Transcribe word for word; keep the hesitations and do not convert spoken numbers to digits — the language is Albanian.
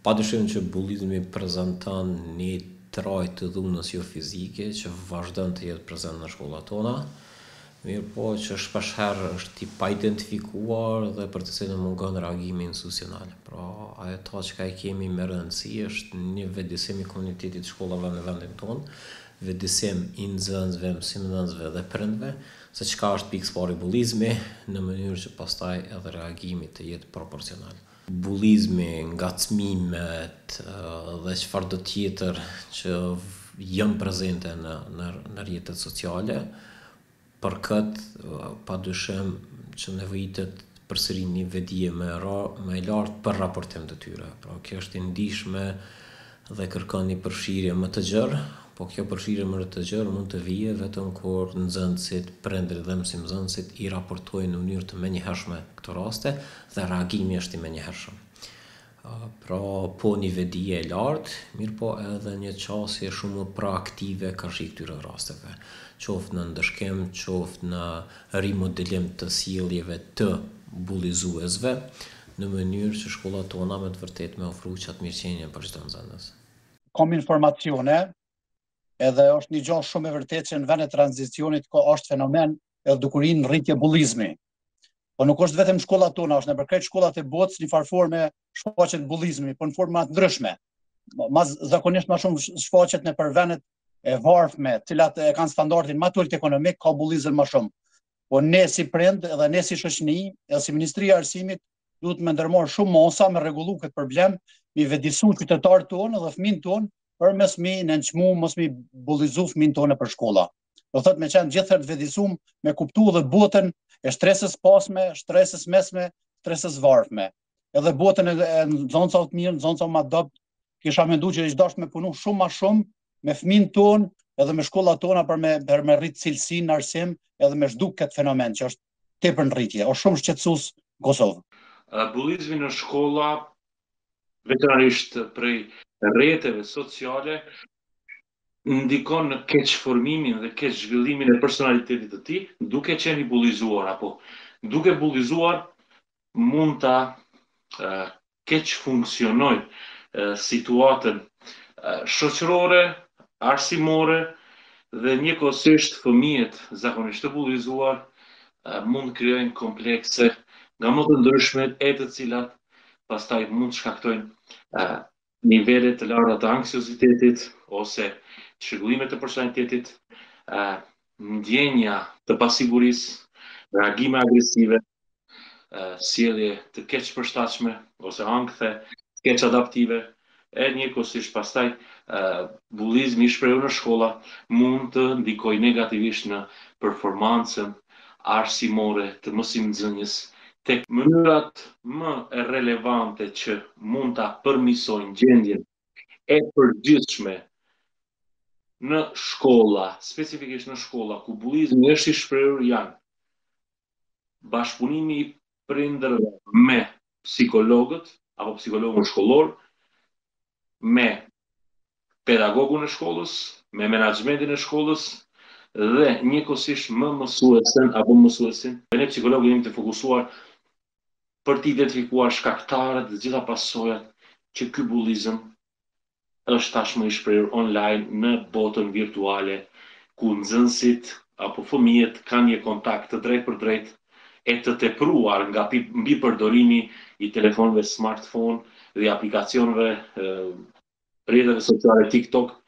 Padyshim që bullizmi prezanton një trajt të dhunës jo fizike që vazhdon të jetë prezent në shkollat tona, mirë po që shpeshherë është i pa identifikuar dhe për të cilën mungon reagimi institucional. Pra, ajo që ka i kemi me rëndësi është një vetëdijsim i komunitetit shkollave në vendin tonë, vetëdijsim i nxënësve, mësimdhënësve dhe prindve, se çka është pikëspari i bullizmi, në mënyrë që pastaj edhe reagimi të jetë proporcional. Bullizmi, ngacmimet dhe çfarë do tjetër që janë prezente në, në, në rrjetet sociale, për këtë padyshim që nevojitet përsëri një vetëdije më më e lartë për raportim të tyre. Pra kjo është e ndihshme dhe kërkon një përfshirje më të gjerë, po kjo përfshirje më të gjerë mund të vijë vetëm kur nxënësit, prindërit dhe mësimdhënësit i raportojnë në mënyrë të menjëhershme këto raste dhe reagimi është i menjëhershëm. Pra po një vetëdije e lartë, mirë po edhe një qasje shumë më proaktive kërshi këtyre rasteve, qoftë në ndëshkim, qoftë në rimodelim të sjelljeve të bullizuesve, në mënyrë që shkollat tona me të vërtet me ofru qatë mirëqenie për çdo nxënës. Kam informacione, edhe është një gjë shumë e vërtetë që në vend e tranzicionit ka është fenomen e dukurin rritje bullizmi. Po nuk është vetëm shkollat tona, është në përkrejt shkollat e botës një farë forme shfaqet bullizmi, po në forma të ndryshme. Mas zakonisht më shumë shfaqet në për vendet e varfme, cilat e kanë standardin më të ulët ekonomik, ka bullizëm më shumë. Po ne si prind edhe ne si shoqëni, edhe si Ministria e Arsimit, duhet me ndërmarr shumë mosa me rregullu këtë problem, mi vedisu qytetarët tonë dhe fëmijët tonë përmes mi nënçmu mos mi bullizu fëmijët tonë për shkolla. Do thotë me qenë gjithëherë të vedisum me kuptu dhe botën e shtresës pasme, shtresës mesme, shtresës varfme. Edhe botën e nxënësave të mirë, nxënësave më dopt, kisha menduar që është dashur me punu shumë më shumë me fëmijët tonë edhe me shkollat tona për me për me rrit cilësinë në arsim edhe me zhduk këtë fenomen që është tepër në rritje, është shumë shqetësues në Kosovë. Bullizmi në shkolla, veçanërisht prej rrjeteve sociale, ndikon në keq formimin dhe keq zhvillimin e personalitetit të tij, duke qenë i bullizuar apo duke bullizuar mund ta uh, keq funksionoj uh, situatën uh, shoqërore, arsimore dhe njëkohësisht fëmijët zakonisht të bullizuar uh, mund krijojnë komplekse nga më të ndryshme e të cilat pastaj mund shkaktojnë uh, nivele të larta të anksiozitetit ose çrregullime të personalitetit, uh, ndjenja të pasigurisë, reagime agresive, uh, sjellje të keq përshtatshme ose ankthe të keq adaptive, e njëkohësisht pastaj uh, bullizmi i shprehur në shkolla mund të ndikojë negativisht në performancën arsimore të mësimdhënies tek mënyrat më e relevante që mund ta përmirësojnë gjendjen e përgjithshme në shkolla, specifikisht në shkolla ku bullizmi është i shprehur janë bashkëpunimi i prindërve me psikologët apo psikologun shkollor, me pedagogun e shkollës, me menaxhmentin e shkollës dhe njëkohësisht me mësuesen apo mësuesin. Ne psikologët jemi të fokusuar për të identifikuar shkaktarët dhe gjitha pasojat që ky bullizëm është tashmë i shprehur online në botën virtuale, ku nxënësit apo fëmijët kanë një kontakt të drejtë për drejtë e të tepruar nga mbi përdorimi i telefonëve smartphone dhe aplikacioneve, rrjeteve sociale TikTok,